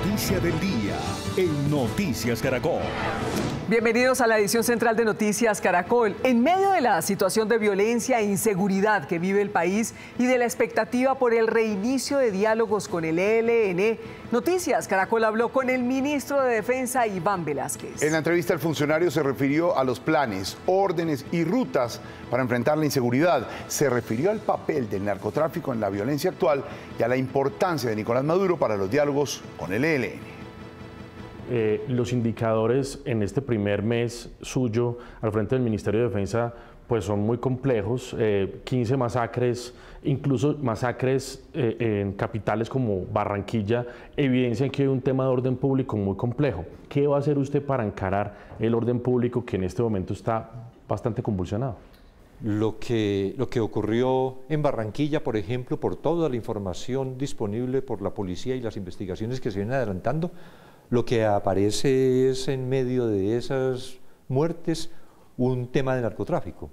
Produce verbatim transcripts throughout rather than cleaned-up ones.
noticia del día en Noticias Caracol. Bienvenidos a la edición central de Noticias Caracol. En medio de la situación de violencia e inseguridad que vive el país y de la expectativa por el reinicio de diálogos con el E L N, Noticias Caracol habló con el ministro de Defensa, Iván Velázquez. En la entrevista, el funcionario se refirió a los planes, órdenes y rutas para enfrentar la inseguridad. Se refirió al papel del narcotráfico en la violencia actual y a la importancia de Nicolás Maduro para los diálogos con el E L N. Eh, los indicadores en este primer mes suyo al frente del Ministerio de Defensa pues son muy complejos, eh, quince masacres, incluso masacres eh, en capitales como Barranquilla, evidencian que hay un tema de orden público muy complejo. ¿Qué va a hacer usted para encarar el orden público que en este momento está bastante convulsionado? Lo que, lo que ocurrió en Barranquilla, por ejemplo, por toda la información disponible por la policía y las investigaciones que se vienen adelantando, lo que aparece es en medio de esas muertes un tema de narcotráfico.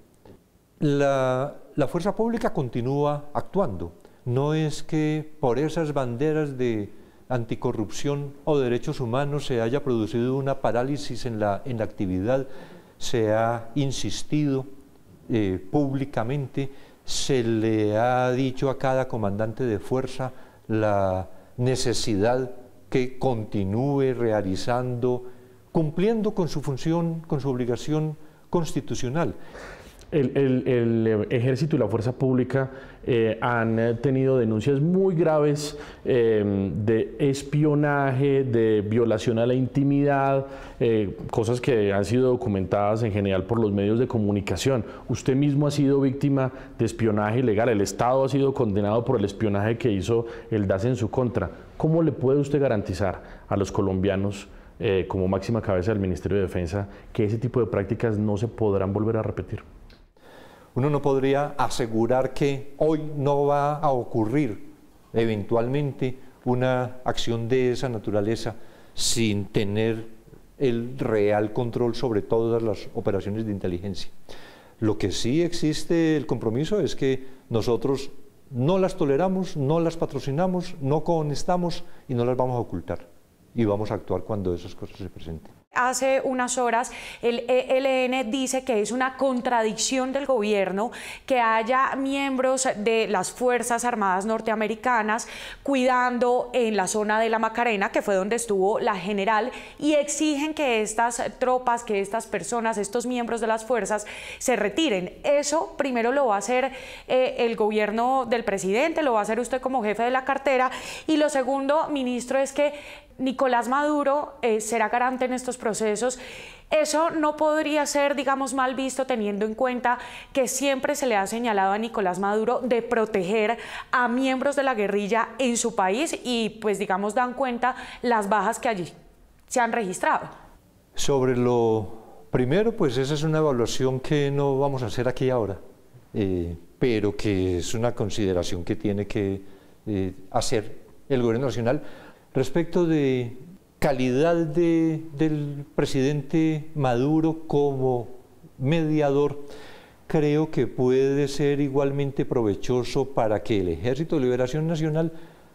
La, la fuerza pública continúa actuando. No es que por esas banderas de anticorrupción o derechos humanos se haya producido una parálisis en la, en la actividad, se ha insistido eh, públicamente, se le ha dicho a cada comandante de fuerza la necesidad que continúe realizando, cumpliendo con su función, con su obligación constitucional. El, el, el Ejército y la Fuerza Pública eh, han tenido denuncias muy graves eh, de espionaje, de violación a la intimidad, eh, cosas que han sido documentadas en general por los medios de comunicación. Usted mismo ha sido víctima de espionaje ilegal, el Estado ha sido condenado por el espionaje que hizo el D A S en su contra. ¿Cómo le puede usted garantizar a los colombianos, eh, como máxima cabeza del Ministerio de Defensa, que ese tipo de prácticas no se podrán volver a repetir? Uno no podría asegurar que hoy no va a ocurrir eventualmente una acción de esa naturaleza sin tener el real control sobre todas las operaciones de inteligencia. Lo que sí existe el compromiso es que nosotros no las toleramos, no las patrocinamos, no conestamos y no las vamos a ocultar. Y vamos a actuar cuando esas cosas se presenten. Hace unas horas el E L N dice que es una contradicción del gobierno que haya miembros de las Fuerzas Armadas norteamericanas cuidando en la zona de la Macarena, que fue donde estuvo la general, y exigen que estas tropas, que estas personas, estos miembros de las fuerzas se retiren. Eso primero lo va a hacer eh, el gobierno del presidente, lo va a hacer usted como jefe de la cartera, y lo segundo, ministro, es que Nicolás Maduro eh, será garante en estos procesos. Eso no podría ser, digamos, mal visto teniendo en cuenta que siempre se le ha señalado a Nicolás Maduro de proteger a miembros de la guerrilla en su país y, pues, digamos, dan cuenta las bajas que allí se han registrado. Sobre lo primero, pues esa es una evaluación que no vamos a hacer aquí ahora, eh, pero que es una consideración que tiene que eh, hacer el gobierno nacional. Respecto de calidad de, del presidente Maduro como mediador, creo que puede ser igualmente provechoso para que el Ejército de Liberación Nacional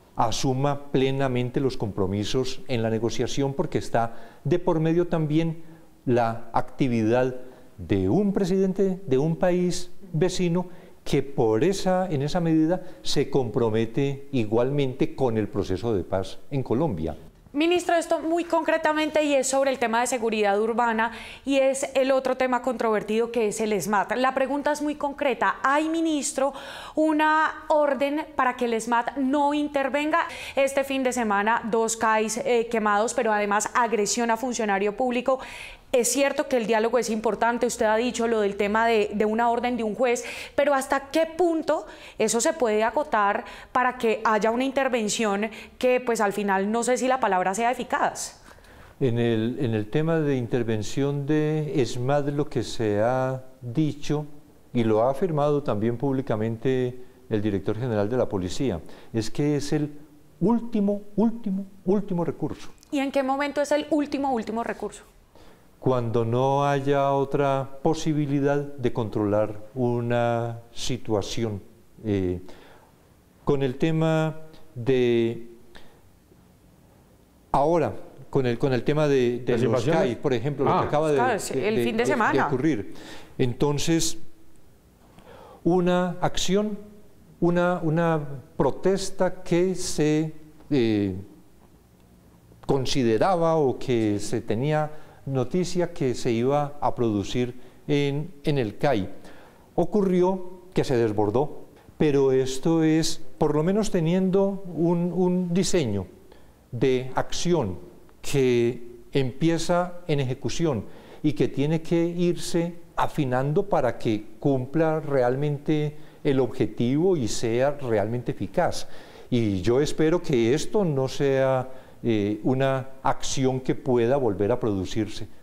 asuma plenamente los compromisos en la negociación, porque está de por medio también la actividad de un presidente de un país vecino que por esa, en esa medida se compromete igualmente con el proceso de paz en Colombia. Ministro, esto muy concretamente y es sobre el tema de seguridad urbana y es el otro tema controvertido que es el ESMAD. La pregunta es muy concreta. ¿Hay, ministro, una orden para que el ESMAD no intervenga? Este fin de semana, dos C A Is eh, quemados, pero además agresión a funcionario público. Es cierto que el diálogo es importante, usted ha dicho lo del tema de, de una orden de un juez, pero ¿hasta qué punto eso se puede acotar para que haya una intervención que, pues, al final no sé si la palabra sea eficaz? En el, en el tema de intervención de ESMAD, lo que se ha dicho, y lo ha afirmado también públicamente el director general de la policía, es que es el último, último, último recurso. ¿Y en qué momento es el último, último recurso? Cuando no haya otra posibilidad de controlar una situación. Eh, con el tema de ahora, con el, con el tema de, de los C A I, por ejemplo, ah. lo que acaba de, claro, de, el de, fin de, de, semana. de ocurrir. Entonces, una acción, una, una protesta que se eh, consideraba o que se tenía noticia que se iba a producir en, en el C A I. Ocurrió que se desbordó, pero esto es, por lo menos teniendo un, un diseño de acción que empieza en ejecución y que tiene que irse afinando para que cumpla realmente el objetivo y sea realmente eficaz. Y yo espero que esto no sea eh, una acción que pueda volver a producirse.